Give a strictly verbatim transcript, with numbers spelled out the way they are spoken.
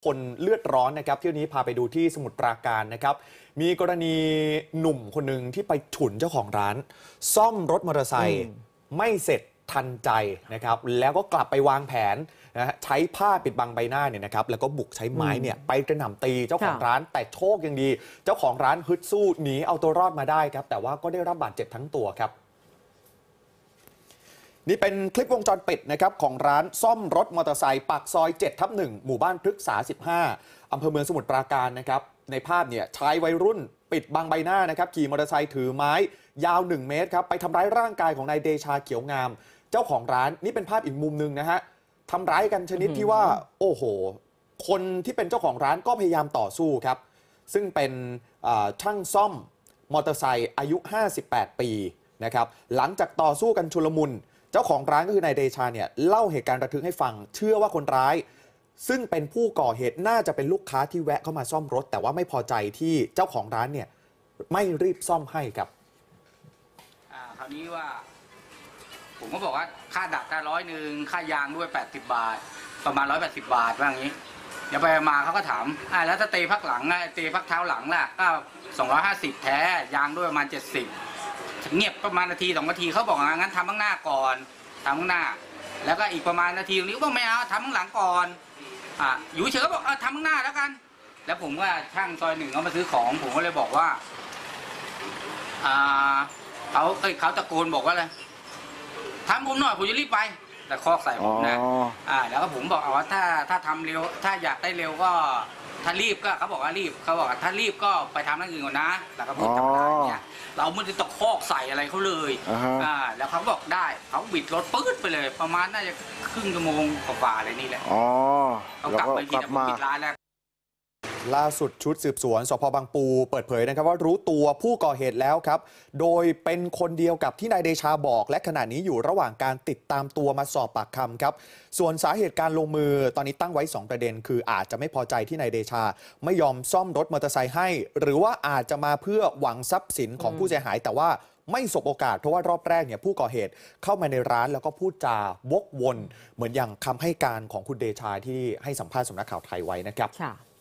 คนเลือดร้อนนะครับเที่ยวนี้พาไปดูที่สมุทรปราการนะครับมีกรณีหนุ่มคนหนึ่งที่ไปฉุนเจ้าของร้าน ซ่อมรถมอเตอร์ไซค์ไม่เสร็จทันใจนะครับแล้วก็กลับไปวางแผนนะใช้ผ้าปิดบังใบหน้าเนี่ยนะครับแล้วก็บุกใช้ไม้เนี่ยไปกระหน่ำตีเจ้าของร้านแต่โชคยังดีเจ้าของร้านฮึดสู้หนีเอาตัวรอดมาได้ครับแต่ว่าก็ได้รับบาดเจ็บทั้งตัวครับนี่เป็นคลิปวงจรปิดนะครับของร้านซ่อมรถมอเตอร์ไซค์ปากซอยเจ็ดทับหนึ่งหมู่บ้านพฤกษาสิบห้าอำเภอเมืองสมุทรปราการนะครับในภาพเนี่ยชายวัยรุ่นปิดบังใบหน้านะครับขี่มอเตอร์ไซค์ถือไม้ยาวหนึ่งเมตรครับไปทำร้ายร่างกายของนายเดชาเขียวงามเจ้าของร้านนี่เป็นภาพอีกมุมหนึ่งนะฮะทำร้ายกันชนิดที่ว่าโอ้โหคนที่เป็นเจ้าของร้านก็พยายามต่อสู้ครับซึ่งเป็นช่างซ่อมมอเตอร์ไซค์อายุห้าสิบแปดปีนะครับหลังจากต่อสู้กันชุลมุนเจ้าของร้านก็คือนายเดชาเนี่ยเล่าเหตุการณ์ระทึกให้ฟังเชื่อว่าคนร้ายซึ่งเป็นผู้ก่อเหตุน่าจะเป็นลูกค้าที่แวะเข้ามาซ่อมรถแต่ว่าไม่พอใจที่เจ้าของร้านเนี่ยไม่รีบซ่อมให้ครับอ่าคราวนี้ว่าผมก็บอกว่าค่าดักก็ร้อยหนึ่งค่ายางด้วยแปดสิบบาทประมาณร้อยแปดสิบบาทว่าอย่างนี้เดี๋ยวไปมาเขาก็ถามอ่าแล้วถ้าเตะพักหลังอ่ะเตะพักเท้าหลังล่ะก็สองร้อยห้าสิบแท้ยางด้วยประมาณเจ็ดสิบเงียบประมาณนาทีสองนาทีเขาบอกงั้นทำข้างหน้าก่อนทำข้างหน้าแล้วก็อีกประมาณนาทีตรงนี้ก็ไม่เอาทำข้างหลังก่อนอ่ะอยู่เฉยก็บอกเออทำข้างหน้าแล้วกันแล้วผมก็ช่างซอยหนึ่งเขามาซื้อของผมก็เลยบอกว่าอ่าเขาเขาตะโกนบอกว่าอะไรทำผมหน่อยผมจะรีบไปแต่คอกใส่ผมนะอ่าแล้วก็ผมบอกเอาว่าถ้าถ้าทำเร็วถ้าอยากได้เร็วก็ถ้ารีบก็เขาบอกว่ารีบเขาบอกว่าถ้ารีบก็ไปทำนั่นอื่นก่อนนะแล้วก็พูดธรรมดาเนี่ยเราไม่ได้ตะคอกใส่อะไรเขาเลยอ่าแล้วเขาบอกได้เขาบิดรถปื๊ดไปเลยประมาณน่าจะครึ่งชั่วโมงกว่าอะไรนี่แหละอ๋อเขากลับไปกินปิดร้านแล้วล่าสุดชุดสืบสวนสพบางปูเปิดเผยนะครับว่ารู้ตัวผู้ก่อเหตุแล้วครับโดยเป็นคนเดียวกับที่นายเดชาบอกและขณะนี้อยู่ระหว่างการติดตามตัวมาสอบปากคำครับส่วนสาเหตุการลงมือตอนนี้ตั้งไว้สองประเด็นคืออาจจะไม่พอใจที่นายเดชาไม่ยอมซ่อมรถมอเตอร์ไซค์ให้หรือว่าอาจจะมาเพื่อหวังทรัพย์สินของผู้เสียหายแต่ว่าไม่สบโอกาสเพราะว่ารอบแรกเนี่ยผู้ก่อเหตุเข้ามาในร้านแล้วก็พูดจาวกวนเหมือนอย่างคำให้การของคุณเดชาที่ให้สัมภาษณ์สำนักข่าวไทยไว้นะครับ